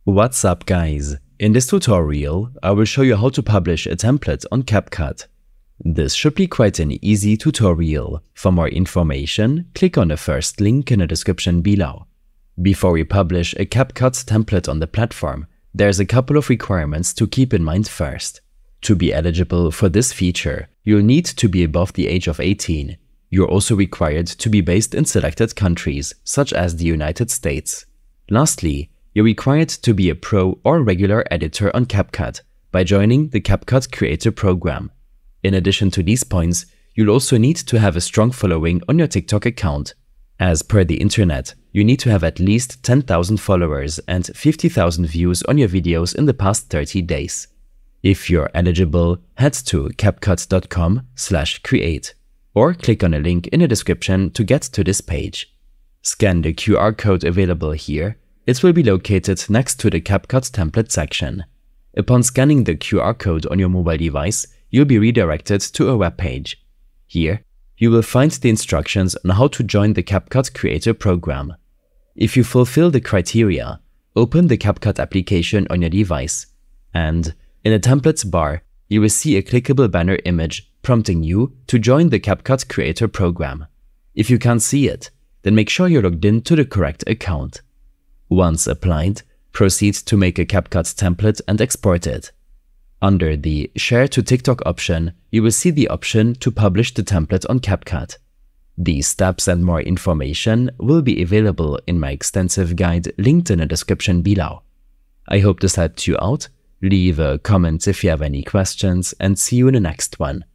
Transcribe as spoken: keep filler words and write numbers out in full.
What's up guys? In this tutorial, I will show you how to publish a template on CapCut. This should be quite an easy tutorial. For more information, click on the first link in the description below. Before we publish a CapCut template on the platform, there's a couple of requirements to keep in mind first. To be eligible for this feature, you'll need to be above the age of eighteen. You're also required to be based in selected countries, such as the United States. Lastly, you're required to be a pro or regular editor on CapCut by joining the CapCut Creator Program. In addition to these points, you'll also need to have a strong following on your TikTok account. As per the internet, you need to have at least ten thousand followers and fifty thousand views on your videos in the past thirty days. If you're eligible, head to capcut dot com slash create or click on a link in the description to get to this page. Scan the Q R code available here. It will be located next to the CapCut template section. Upon scanning the Q R code on your mobile device, you'll be redirected to a web page. Here, you will find the instructions on how to join the CapCut Creator Program. If you fulfill the criteria, open the CapCut application on your device, and in the templates bar, you will see a clickable banner image prompting you to join the CapCut Creator Program. If you can't see it, then make sure you're logged in to the correct account. Once applied, proceed to make a CapCut template and export it. Under the Share to TikTok option, you will see the option to publish the template on CapCut. These steps and more information will be available in my extensive guide linked in the description below. I hope this helped you out. Leave a comment if you have any questions, and see you in the next one.